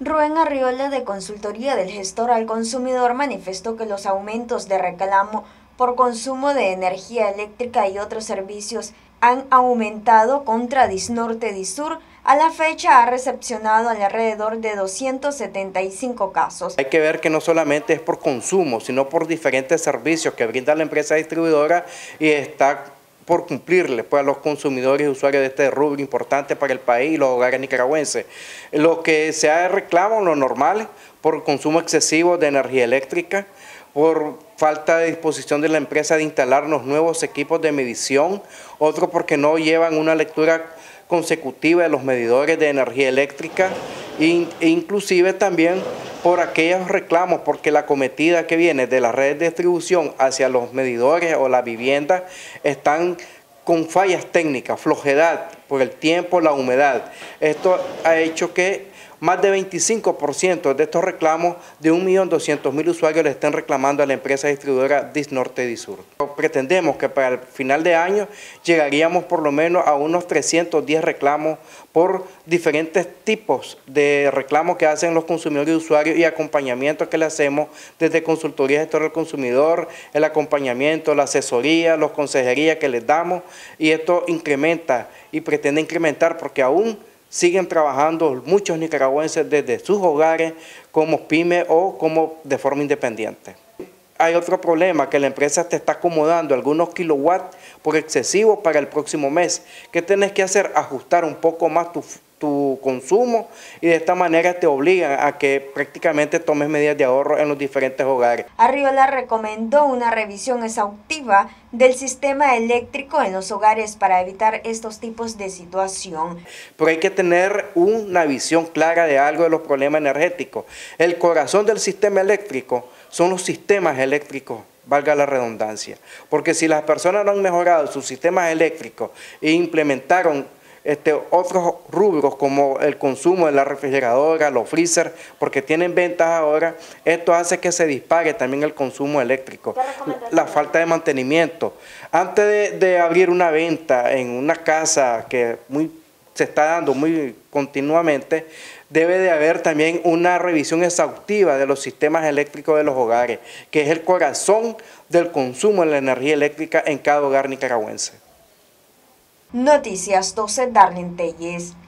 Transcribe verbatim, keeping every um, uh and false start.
Rubén Arriola, de Consultoría del Gestor al Consumidor, manifestó que los aumentos de reclamo por consumo de energía eléctrica y otros servicios han aumentado contra Disnorte Disur. A la fecha ha recepcionado alrededor de doscientos setenta y cinco casos. Hay que ver que no solamente es por consumo, sino por diferentes servicios que brinda la empresa distribuidora y está por cumplirle pues, a los consumidores y usuarios de este rubro importante para el país y los hogares nicaragüenses. Lo que se ha de reclamo, lo normal, por consumo excesivo de energía eléctrica, por falta de disposición de la empresa de instalar los nuevos equipos de medición, otro porque no llevan una lectura consecutiva de los medidores de energía eléctrica e inclusive también por aquellos reclamos porque la cometida que viene de las redes de distribución hacia los medidores o las viviendas están con fallas técnicas, flojedad por el tiempo, la humedad. Esto ha hecho que más de veinticinco por ciento de estos reclamos de un millón doscientos mil usuarios le estén reclamando a la empresa distribuidora Disnorte Disur. Pretendemos que para el final de año llegaríamos por lo menos a unos trescientos diez reclamos por diferentes tipos de reclamos que hacen los consumidores y usuarios y acompañamiento que le hacemos desde Consultoría Gestor al Consumidor, el acompañamiento, la asesoría, las consejerías que les damos, y esto incrementa y pretende incrementar porque aún siguen trabajando muchos nicaragüenses desde sus hogares como pyme o como de forma independiente. Hay otro problema, que la empresa te está acomodando algunos kilowatts por excesivo para el próximo mes. ¿Qué tienes que hacer? Ajustar un poco más tu, tu consumo y de esta manera te obligan a que prácticamente tomes medidas de ahorro en los diferentes hogares. Arriola recomendó una revisión exhaustiva del sistema eléctrico en los hogares para evitar estos tipos de situación. Pero hay que tener una visión clara de algo de los problemas energéticos. El corazón del sistema eléctrico son los sistemas eléctricos, valga la redundancia, porque si las personas no han mejorado sus sistemas eléctricos e implementaron este, otros rubros como el consumo de la refrigeradora, los freezers, porque tienen ventas ahora, esto hace que se dispare también el consumo eléctrico, la falta de mantenimiento. Antes de, de abrir una venta en una casa que muy, se está dando muy continuamente, debe de haber también una revisión exhaustiva de los sistemas eléctricos de los hogares, que es el corazón del consumo de la energía eléctrica en cada hogar nicaragüense. Noticias doce, Darlene Telles.